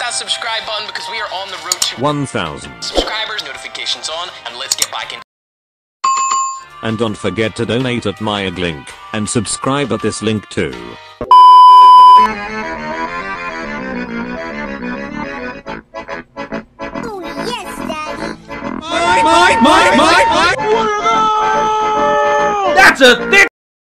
that subscribe button because we are on the road to 1,000 subscribers, notifications on, and let's get back in. And don't forget to donate at my link, and subscribe at this link too. Oh yes, Daddy. Mine! That's a thick.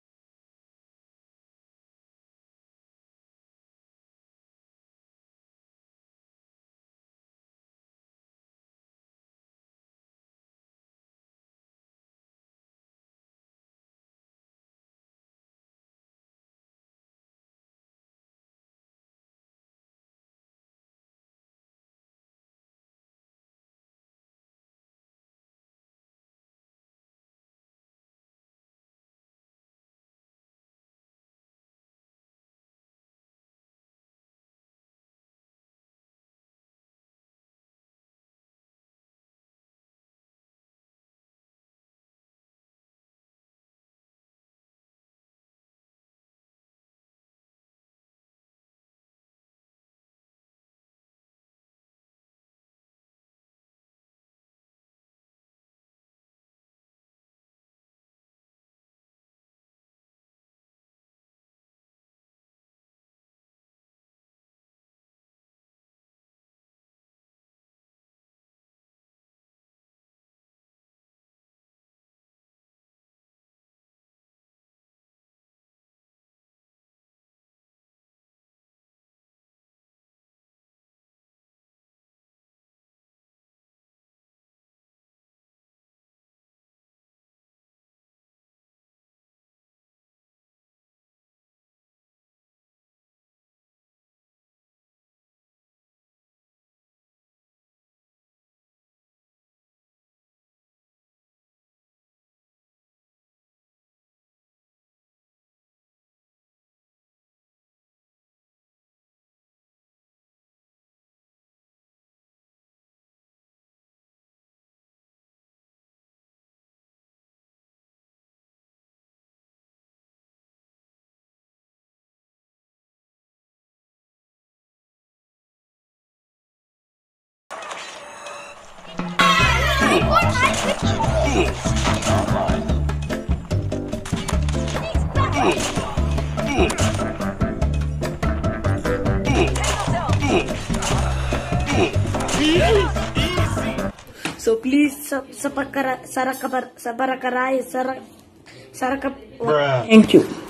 So please Thank you.